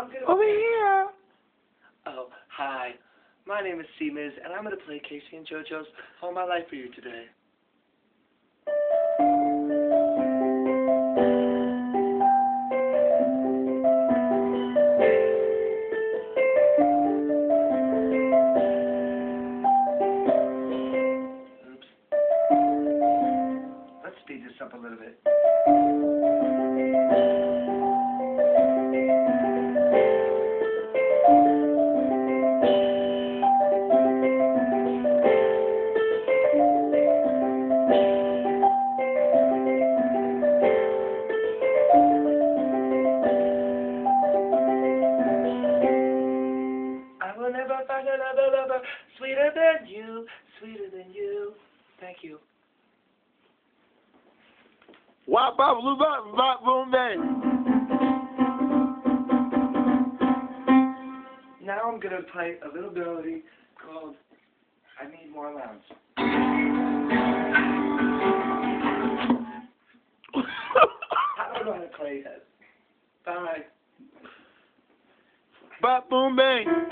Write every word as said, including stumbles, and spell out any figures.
I'm gonna Over here. Oh, hi. My name is C-Miz, and I'm going to play Casey and JoJo's All My Life for you today. Oops. Let's speed this up a little bit. I will never find another lover sweeter than you, sweeter than you. Thank you. Wop, bop, loop, bop, bop, boom, bang. Now I'm going to play a little melody called I Need More Lounge. I don't know how to play that. Bye. Bop, boom, bang.